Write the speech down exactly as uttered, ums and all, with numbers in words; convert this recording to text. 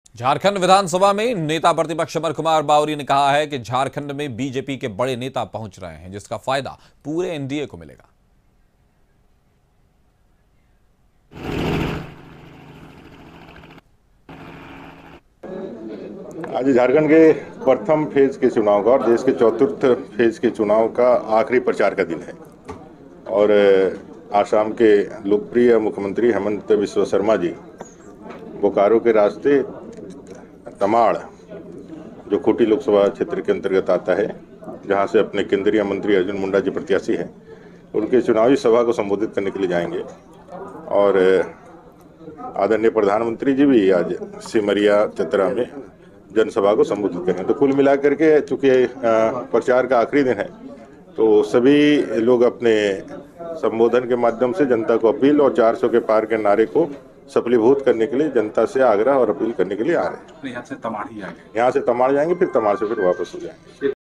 झारखंड विधानसभा में नेता प्रतिपक्ष अमर कुमार बावरी ने कहा है कि झारखंड में बीजेपी के बड़े नेता पहुंच रहे हैं, जिसका फायदा पूरे एनडीए को मिलेगा। आज झारखंड के प्रथम फेज के चुनाव का और देश के चतुर्थ फेज के चुनाव का आखिरी प्रचार का दिन है और आसाम के लोकप्रिय मुख्यमंत्री हेमंत बिस्वा शर्मा जी बोकारो के रास्ते तमाड़, जो खूंटी लोकसभा क्षेत्र के अंतर्गत आता है, जहां से अपने केंद्रीय मंत्री अर्जुन मुंडा जी प्रत्याशी हैं, उनके चुनावी सभा को संबोधित करने के लिए जाएंगे। और आदरणीय प्रधानमंत्री जी भी आज सिमरिया चतरा में जनसभा को संबोधित करेंगे। तो कुल मिलाकर के चूंकि प्रचार का आखिरी दिन है, तो सभी लोग अपने संबोधन के माध्यम से जनता को अपील और चार सौ के पार के नारे को सफलीभूत करने के लिए जनता से आग्रह और अपील करने के लिए आ रहे हैं। यहाँ से तमाड़ ही आएंगे, यहाँ से तमाड़ जाएंगे, फिर तमाड़ से फिर वापस हो जाएंगे।